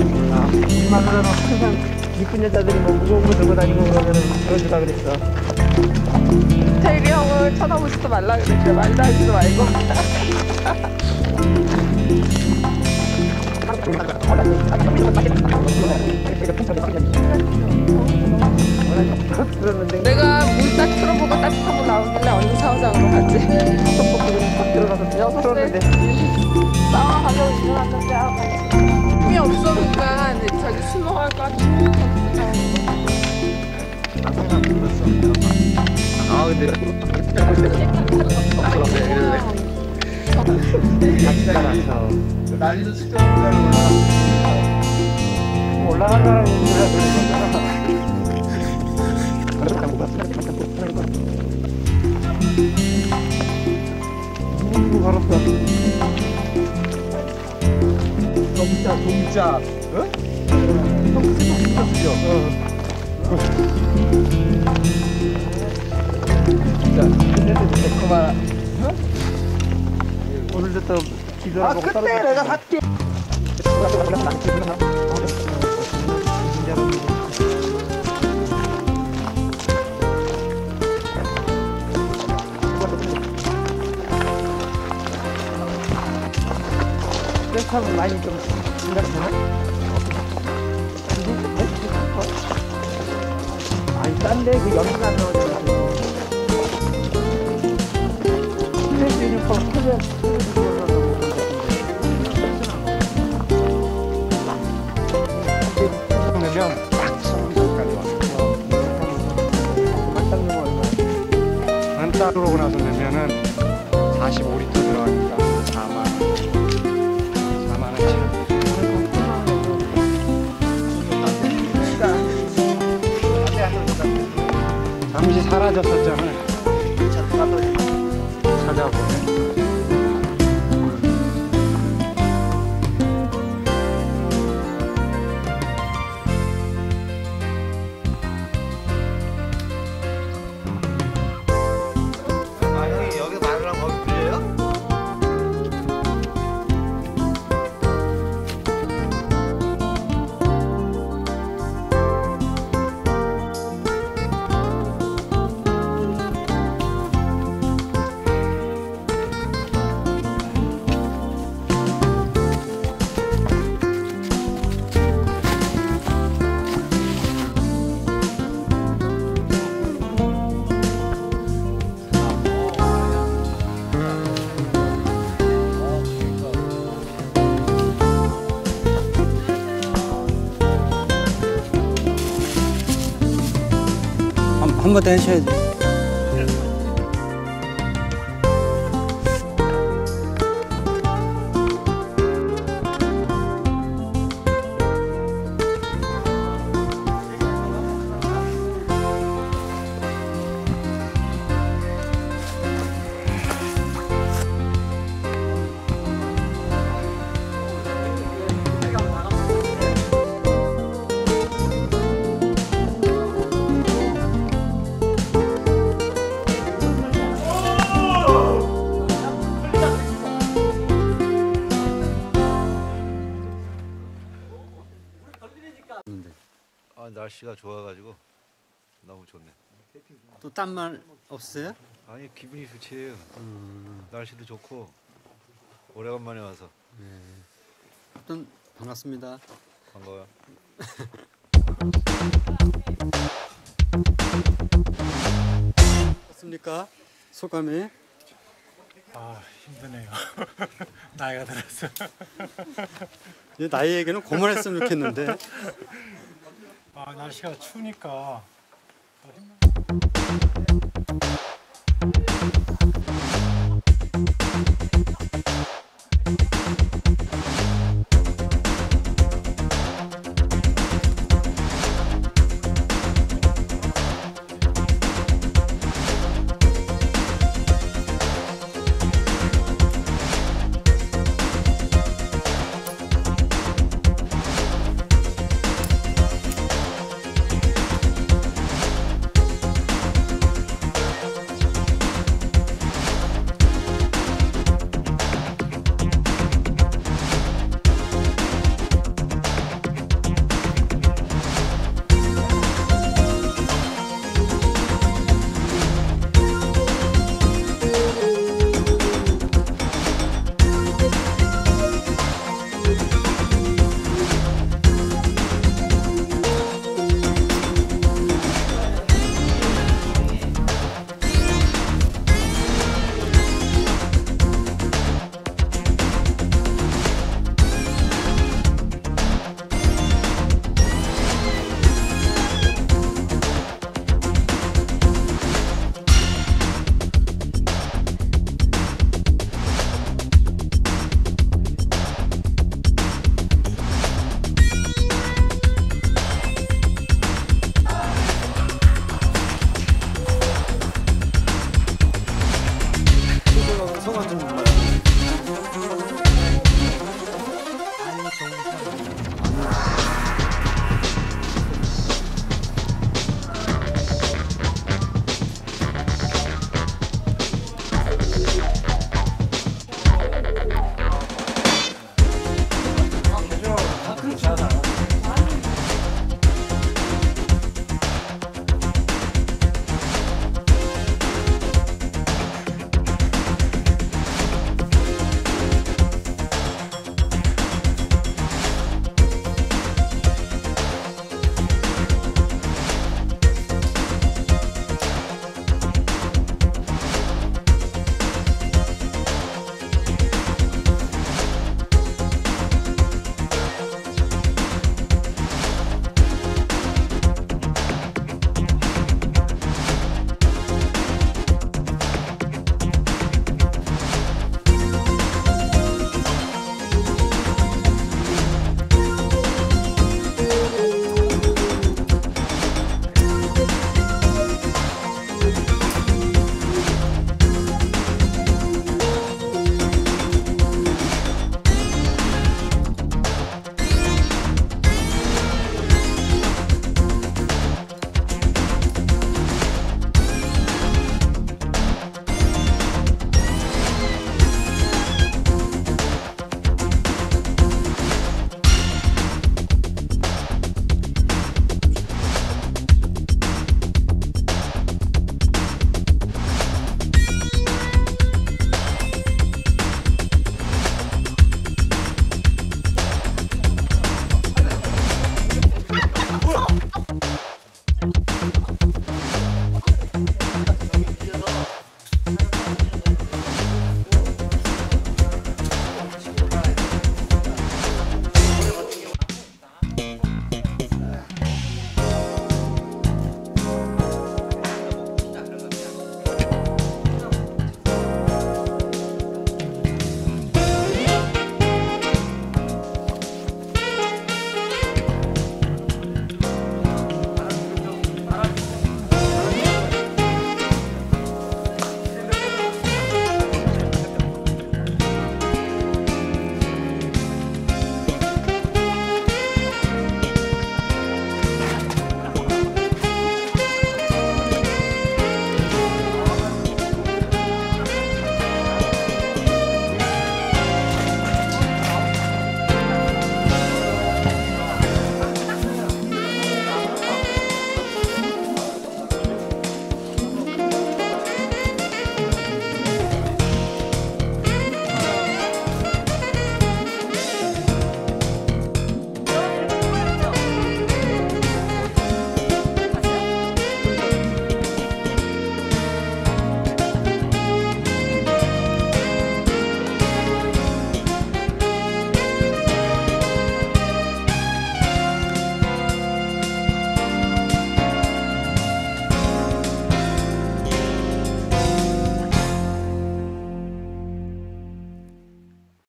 우리 마누라는 항상 이쁜 여자들이 뭐 무거운 거 들고 다니고 그러면은 그러주라 그랬어. 태일이 형을 쳐다보지도 말라 그랬죠. 말도 하지도 말고. 내가 물 딱 틀어보고 따뜻한 물 나오길래 언니 샤워장으로 갔지. 딱 들어가서 풀었는데 싸워가지고 일어났는데 힘이 없으니까 자기 술 먹을 것 같은 아 근데 같이 가서 난리도 측정까지 올라간 사람이 몰라 걸었어. 동자 어? 그만. 오늘도 또 기도하고 그때 내가 샀지. 하면 많이 좀 생각되나? 아니 딴데 그 연습 안 나오잖아. 스트레스 유니폼 크게 내면 딱 3분까지 왔어. 딱 넣으면 얼마야? 한 따로 나서 내면은 45리터 들어가니까 4만 원. 4만 원치. 잠시 사라졌었잖아. 찾아보네. 한 번 더 해셔야지. 날씨가 좋아가지고 너무 좋네. 또 딴 말 없어요? 아니 기분이 좋지. 날씨도 좋고 오래간만에 와서. 네. 또 반갑습니다. 반가워요. 어떻습니까? 소감이? 아 힘드네요. 나이가 들었어. 이 나이 얘기는 그만했으면 좋겠는데. 아 날씨가 추우니까 더 힘들어.